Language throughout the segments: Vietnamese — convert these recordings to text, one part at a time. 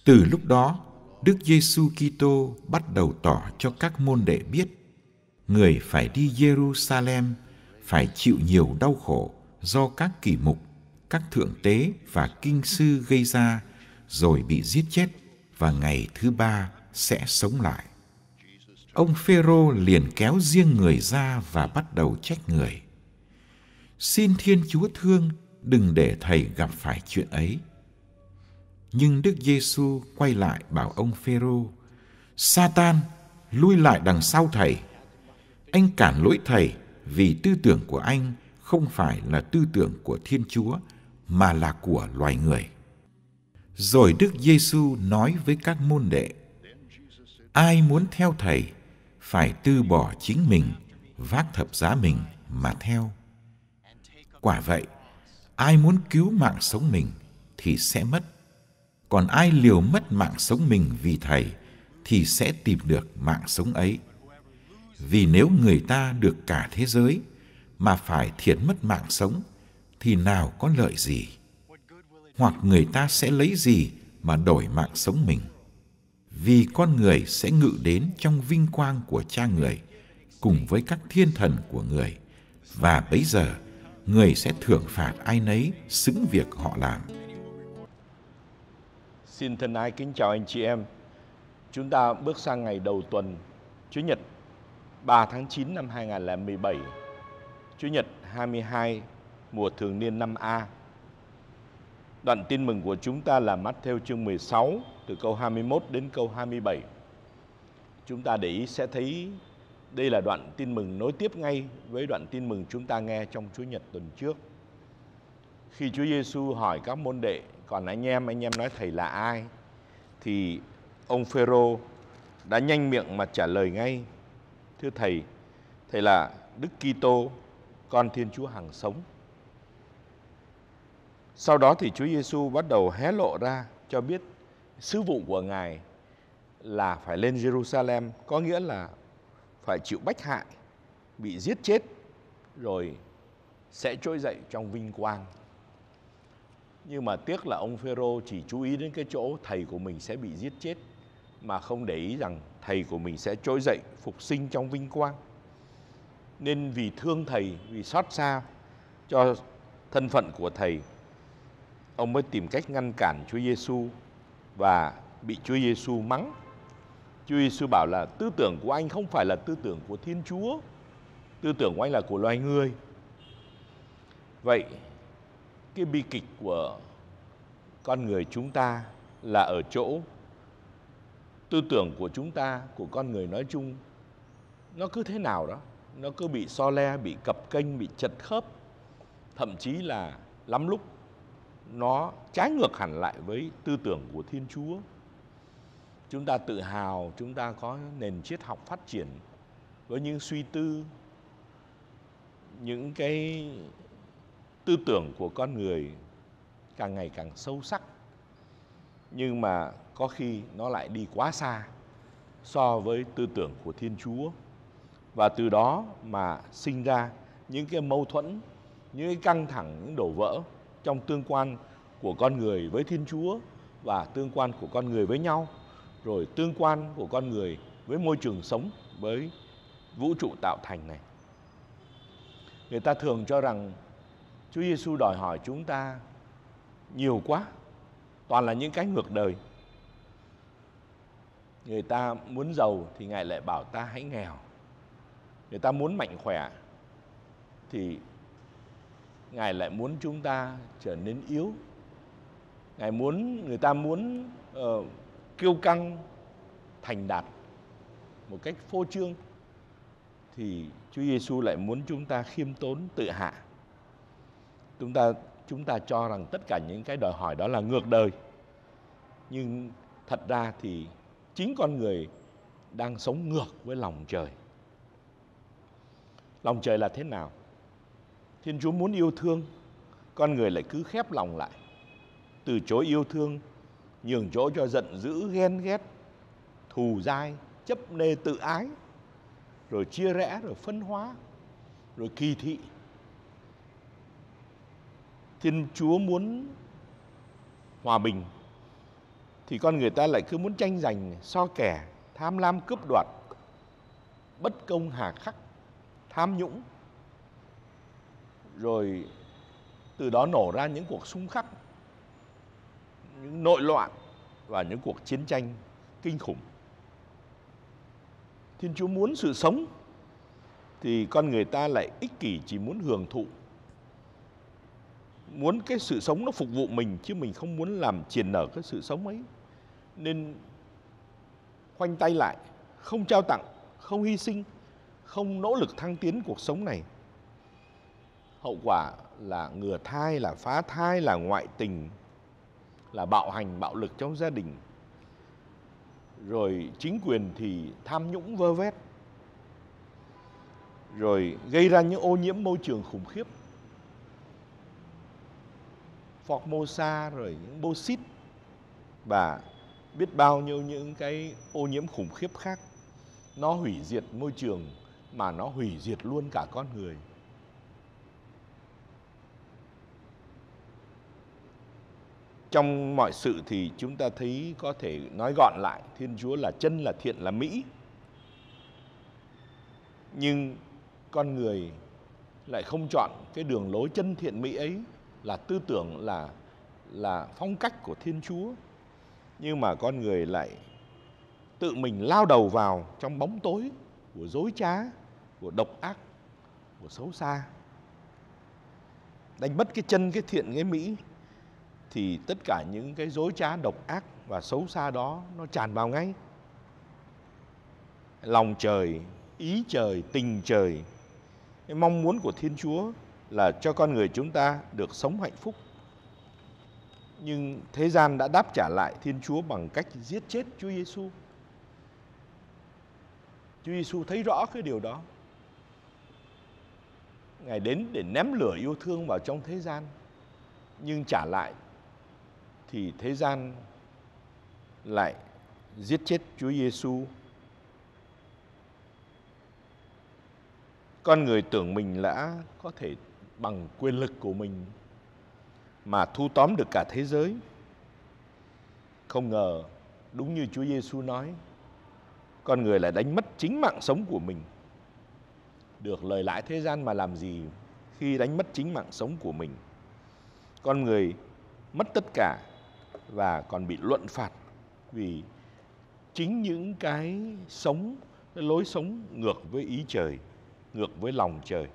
Từ lúc đó, Đức Giêsu Kitô bắt đầu tỏ cho các môn đệ biết người phải đi Jerusalem, phải chịu nhiều đau khổ do các kỷ mục, các thượng tế và kinh sư gây ra, rồi bị giết chết và ngày thứ ba sẽ sống lại. Ông Phêrô liền kéo riêng người ra và bắt đầu trách người. Xin Thiên Chúa thương, đừng để thầy gặp phải chuyện ấy. Nhưng Đức Giêsu quay lại bảo ông Phêrô: Sa-tan, lui lại đằng sau thầy. Anh cản lỗi thầy vì tư tưởng của anh không phải là tư tưởng của Thiên Chúa mà là của loài người. Rồi Đức Giêsu nói với các môn đệ: Ai muốn theo thầy phải từ bỏ chính mình, vác thập giá mình mà theo. Quả vậy, ai muốn cứu mạng sống mình thì sẽ mất. Còn ai liều mất mạng sống mình vì thầy thì sẽ tìm được mạng sống ấy. Vì nếu người ta được cả thế giới mà phải thiệt mất mạng sống thì nào có lợi gì? Hoặc người ta sẽ lấy gì mà đổi mạng sống mình? Vì con người sẽ ngự đến trong vinh quang của Cha người cùng với các thiên thần của người, và bấy giờ người sẽ thưởng phạt ai nấy xứng việc họ làm. Xin thân ái kính chào anh chị em. Chúng ta bước sang ngày đầu tuần Chủ nhật 3 tháng 9 năm 2017, Chủ nhật 22 mùa thường niên năm A. Đoạn tin mừng của chúng ta là Mát-thêu chương 16 từ câu 21 đến câu 27. Chúng ta để ý sẽ thấy đây là đoạn tin mừng nối tiếp ngay với đoạn tin mừng chúng ta nghe trong Chủ nhật tuần trước. Khi Chúa Giêsu hỏi các môn đệ: còn anh em nói thầy là ai? Thì ông Phêrô đã nhanh miệng mà trả lời ngay: thưa thầy, thầy là Đức Kitô, con Thiên Chúa hằng sống. Sau đó thì Chúa Giêsu bắt đầu hé lộ ra cho biết sứ vụ của Ngài là phải lên Jerusalem, có nghĩa là phải chịu bách hại, bị giết chết, rồi sẽ trỗi dậy trong vinh quang. Nhưng mà tiếc là ông Phêrô chỉ chú ý đến cái chỗ thầy của mình sẽ bị giết chết, mà không để ý rằng thầy của mình sẽ trỗi dậy phục sinh trong vinh quang. Nên vì thương thầy, vì xót xa cho thân phận của thầy, ông mới tìm cách ngăn cản Chúa Giêsu và bị Chúa Giêsu mắng. Chúa Giêsu bảo là tư tưởng của anh không phải là tư tưởng của Thiên Chúa, tư tưởng của anh là của loài người. Vậy cái bi kịch của con người chúng ta là ở chỗ tư tưởng của chúng ta, của con người nói chung, nó cứ thế nào đó, nó cứ bị so le, bị cập kênh, bị chật khớp. Thậm chí là lắm lúc nó trái ngược hẳn lại với tư tưởng của Thiên Chúa. Chúng ta tự hào chúng ta có nền triết học phát triển với những suy tư, những cái tư tưởng của con người càng ngày càng sâu sắc. Nhưng mà có khi nó lại đi quá xa so với tư tưởng của Thiên Chúa. Và từ đó mà sinh ra những cái mâu thuẫn, những cái căng thẳng, những đổ vỡ trong tương quan của con người với Thiên Chúa, và tương quan của con người với nhau, rồi tương quan của con người với môi trường sống, với vũ trụ tạo thành này. Người ta thường cho rằng Chúa Giêsu đòi hỏi chúng ta nhiều quá, toàn là những cái ngược đời. Người ta muốn giàu thì Ngài lại bảo ta hãy nghèo. Người ta muốn mạnh khỏe thì Ngài lại muốn chúng ta trở nên yếu. Người ta muốn kiêu căng, thành đạt một cách phô trương, thì Chúa Giêsu lại muốn chúng ta khiêm tốn, tự hạ. Chúng ta cho rằng tất cả những cái đòi hỏi đó là ngược đời. Nhưng thật ra thì chính con người đang sống ngược với lòng trời. Lòng trời là thế nào? Thiên Chúa muốn yêu thương, con người lại cứ khép lòng lại, từ chối yêu thương, nhường chỗ cho giận dữ, ghen ghét, thù dai, chấp nê tự ái, rồi chia rẽ, rồi phân hóa, rồi kỳ thị. Thiên Chúa muốn hòa bình, thì con người ta lại cứ muốn tranh giành, so kè, tham lam cướp đoạt, bất công hà khắc, tham nhũng. Rồi từ đó nổ ra những cuộc xung khắc, những nội loạn và những cuộc chiến tranh kinh khủng. Thiên Chúa muốn sự sống thì con người ta lại ích kỷ, chỉ muốn hưởng thụ, muốn cái sự sống nó phục vụ mình, chứ mình không muốn làm triển nở cái sự sống ấy. Nên khoanh tay lại, không trao tặng, không hy sinh, không nỗ lực thăng tiến cuộc sống này. Hậu quả là ngừa thai, là phá thai, là ngoại tình, là bạo hành, bạo lực trong gia đình. Rồi chính quyền thì tham nhũng vơ vét, rồi gây ra những ô nhiễm môi trường khủng khiếp, Formosa, rồi những bauxit và biết bao nhiêu những cái ô nhiễm khủng khiếp khác. Nó hủy diệt môi trường mà nó hủy diệt luôn cả con người. Trong mọi sự thì chúng ta thấy có thể nói gọn lại, Thiên Chúa là chân, là thiện, là mỹ. Nhưng con người lại không chọn cái đường lối chân thiện mỹ ấy, là tư tưởng, là phong cách của Thiên Chúa. Nhưng mà con người lại tự mình lao đầu vào trong bóng tối của dối trá, của độc ác, của xấu xa. Đánh mất cái chân, cái thiện, cái mỹ, thì tất cả những cái dối trá, độc ác và xấu xa đó nó tràn vào ngay. Lòng trời, ý trời, tình trời. Cái mong muốn của Thiên Chúa là cho con người chúng ta được sống hạnh phúc. Nhưng thế gian đã đáp trả lại Thiên Chúa bằng cách giết chết Chúa Giêsu. Chúa Giêsu thấy rõ cái điều đó. Ngài đến để ném lửa yêu thương vào trong thế gian, nhưng trả lại thì thế gian lại giết chết Chúa Giêsu. Con người tưởng mình đã có thể bằng quyền lực của mình mà thu tóm được cả thế giới. Không ngờ đúng như Chúa Giêsu nói, con người lại đánh mất chính mạng sống của mình. Được lời lãi thế gian mà làm gì khi đánh mất chính mạng sống của mình? Con người mất tất cả và còn bị luận phạt vì chính những cái sống, cái lối sống ngược với ý trời, ngược với lòng trời.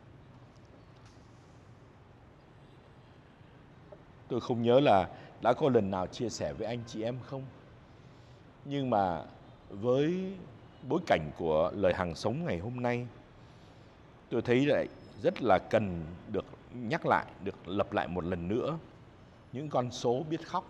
Tôi không nhớ là đã có lần nào chia sẻ với anh chị em không, nhưng mà với bối cảnh của lời hàng sống ngày hôm nay, tôi thấy lại rất là cần được nhắc lại, được lặp lại một lần nữa những con số biết khóc.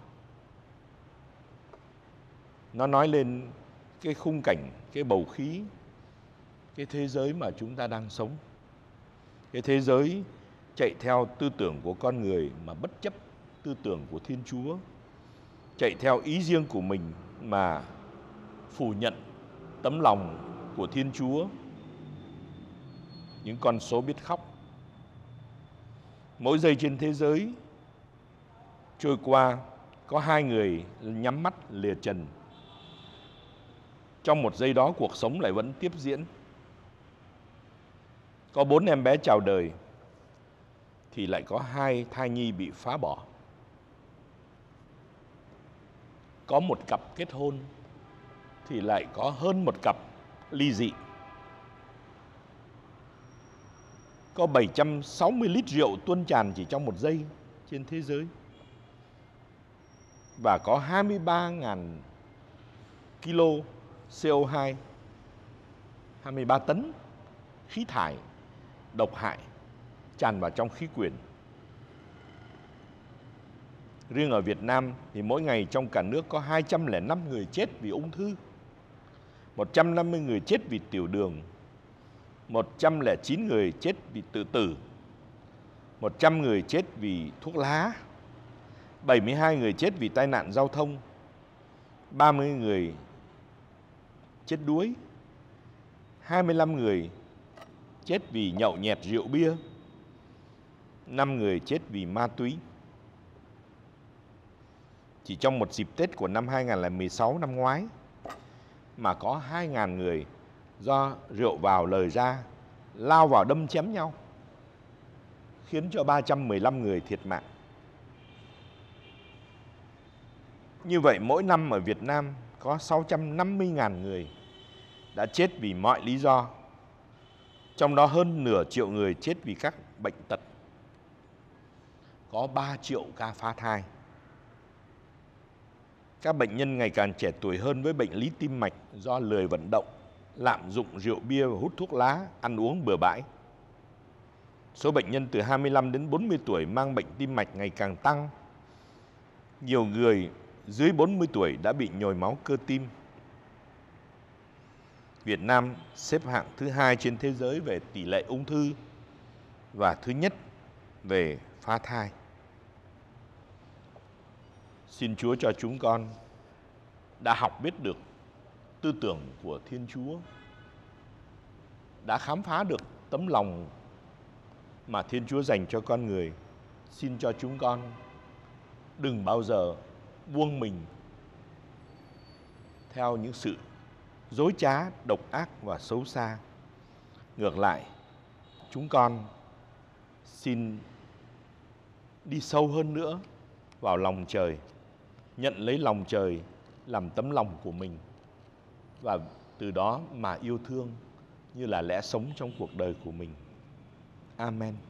Nó nói lên cái khung cảnh, cái bầu khí, cái thế giới mà chúng ta đang sống. Cái thế giới chạy theo tư tưởng của con người mà bất chấp tư tưởng của Thiên Chúa, chạy theo ý riêng của mình mà phủ nhận tấm lòng của Thiên Chúa. Những con số biết khóc. Mỗi giây trên thế giới trôi qua có 2 người nhắm mắt lìa trần. Trong một giây đó cuộc sống lại vẫn tiếp diễn. Có 4 em bé chào đời thì lại có 2 thai nhi bị phá bỏ. Có một cặp kết hôn thì lại có hơn một cặp ly dị. Có 760 lít rượu tuôn tràn chỉ trong một giây trên thế giới. Và có 23.000 kilo CO2, 23 tấn khí thải độc hại tràn vào trong khí quyển. Riêng ở Việt Nam thì mỗi ngày trong cả nước có 205 người chết vì ung thư, 150 người chết vì tiểu đường, 109 người chết vì tự tử, 100 người chết vì thuốc lá, 72 người chết vì tai nạn giao thông, 30 người chết đuối, 25 người chết vì nhậu nhẹt rượu bia, 5 người chết vì ma túy. Chỉ trong một dịp Tết của năm 2016 năm ngoái mà có 2.000 người do rượu vào lời ra lao vào đâm chém nhau, khiến cho 315 người thiệt mạng. Như vậy mỗi năm ở Việt Nam có 650.000 người đã chết vì mọi lý do, trong đó hơn nửa triệu người chết vì các bệnh tật. Có 3 triệu ca phá thai. Các bệnh nhân ngày càng trẻ tuổi hơn với bệnh lý tim mạch do lười vận động, lạm dụng rượu bia và hút thuốc lá, ăn uống bừa bãi. Số bệnh nhân từ 25 đến 40 tuổi mang bệnh tim mạch ngày càng tăng. Nhiều người dưới 40 tuổi đã bị nhồi máu cơ tim. Việt Nam xếp hạng thứ 2 trên thế giới về tỷ lệ ung thư và thứ nhất về phá thai. Xin Chúa cho chúng con đã học biết được tư tưởng của Thiên Chúa, đã khám phá được tấm lòng mà Thiên Chúa dành cho con người. Xin cho chúng con đừng bao giờ buông mình theo những sự dối trá, độc ác và xấu xa. Ngược lại, chúng con xin đi sâu hơn nữa vào lòng trời, nhận lấy lòng trời làm tấm lòng của mình và từ đó mà yêu thương như là lẽ sống trong cuộc đời của mình. Amen.